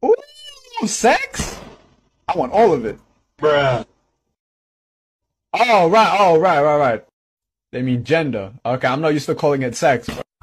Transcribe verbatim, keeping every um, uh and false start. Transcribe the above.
Ooh, sex? I want all of it. Bruh. Oh, right, oh, right, right, right. They mean gender. Okay, I'm not used to calling it sex.